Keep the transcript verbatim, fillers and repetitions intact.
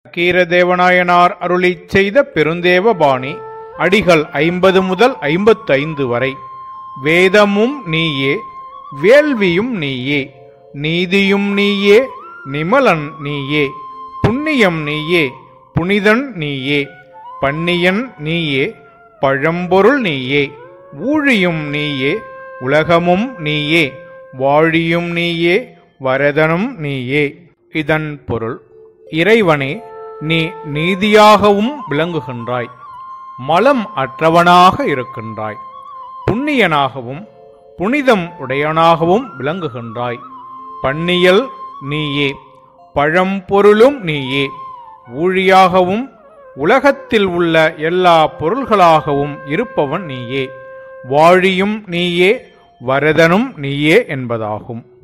கீரதேவநாயனார் அருளிச் செய்த பெருந்தேவ பாணி அடிகள் ஐம்பது முதல் ஐம்பத்தைந்து வரை. வேதமும் நீயே, வேள்வியும் நீயே, நீதியும் நீயே, நிமலன் நீயே, புண்ணியம் நீயே, புனிதன் நீயே, பன்னியன் நீயே, பழம்பொருள் நீயே, ஊழியும் நீயே, உலகமும் நீயே, வாழியும் நீயே, வரதனும் நீயே. இதன் பொருள்: இறைவனே, நீ நீதியாகவும் விளங்குகின்றாய், மலம் அற்றவனாக இருக்கின்றாய், புண்ணியனாகவும் புனிதம் உடையவனாகவும் விளங்குகின்றாய். பன்னியல் நீயே, பழம்பொருளும் நீயே, ஊழியாகவும் உலகத்தில் உள்ள எல்லா பொருள்களாகவும் இருப்பவன் நீயே, வாழியும் நீயே, வரதனும் நீயே என்பதாகும்.